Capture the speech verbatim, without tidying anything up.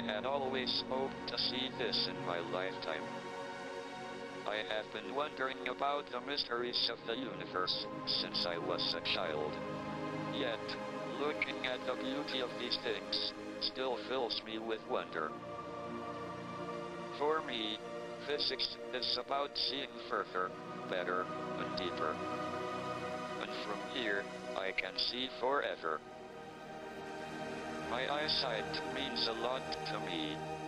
had always hoped to see this in my lifetime. I have been wondering about the mysteries of the universe since I was a child. Yet, looking at the beauty of these things still fills me with wonder. For me, physics is about seeing further, better, and deeper. And from here, I can see forever. My eyesight means a lot to me.